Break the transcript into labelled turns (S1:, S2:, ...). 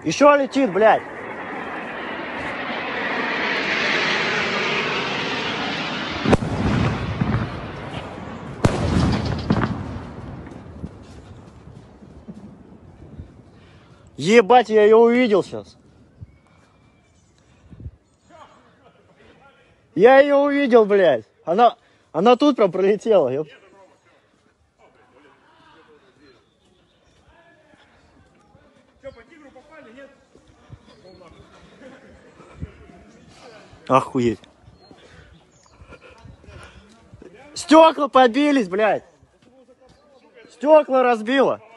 S1: Еще летит, блядь. Ебать, я ее увидел сейчас. Я ее увидел, блядь. Она тут прям пролетела. Ёп.
S2: Что, по тигру попали, нет?
S1: Охуеть. Стекла побились, блядь. Стекла разбило.